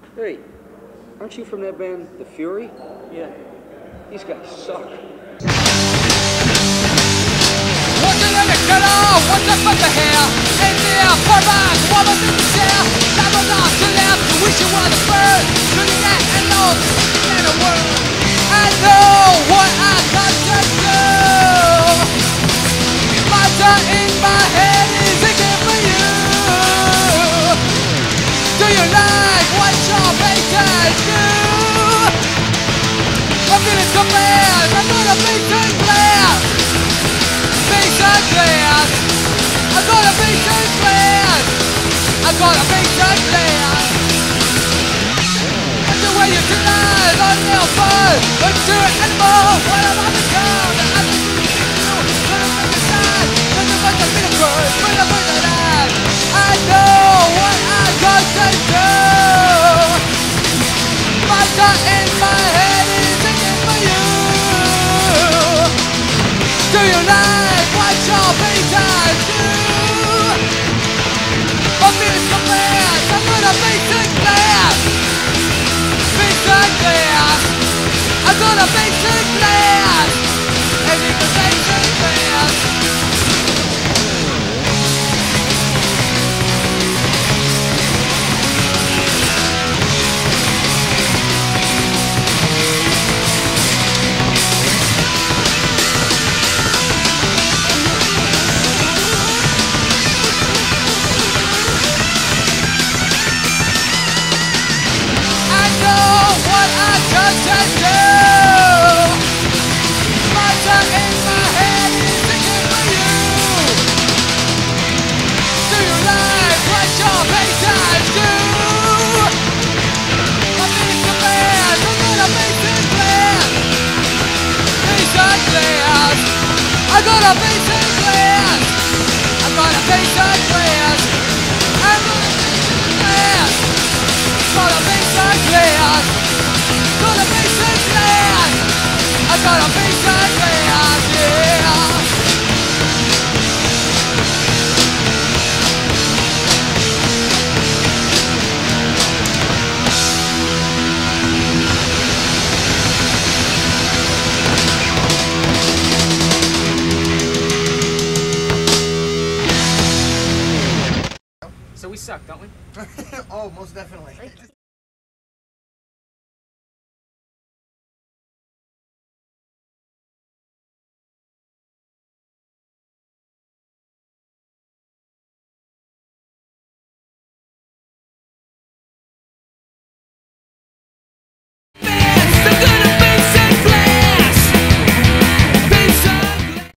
Hey, aren't you from that band, The Fury? Yeah. These guys suck. What's in the color? What's up with the hair? In there, far back, woman in the chair. Never not to left, you wish you were the first. Shooting at and lost in a world. I know what I got to do. My thought in my head is aching for you. Do you like what your faces do? I'm feeling so bad, I'm gonna be so glad. Be so glad. I'm gonna be so glad. I'm gonna be so glad. And the way you tonight on your phone, but do it anymore. What am I become? I'm the side. Nothing but the middle bird, but I'm with the light. I know what I got to do. My thought in my head is aching for you. Do you like what your faces do? I'm feeling so bad, I'm gonna be so glad. Be so glad. I'm gonna be so glad. And you can be so glad. I know what I got to do. My tongue in my head is aching for you. Do you like what your faces do? I'm feeling so bad, I'm gonna be so glad. Be so glad. I'm gonna be so glad. I'm gonna be so glad. I'm gonna be so glad. Gonna be so glad. Gonna be so glad. I'm gonna be so glad, yeah. So we suck, don't we? Oh, most definitely.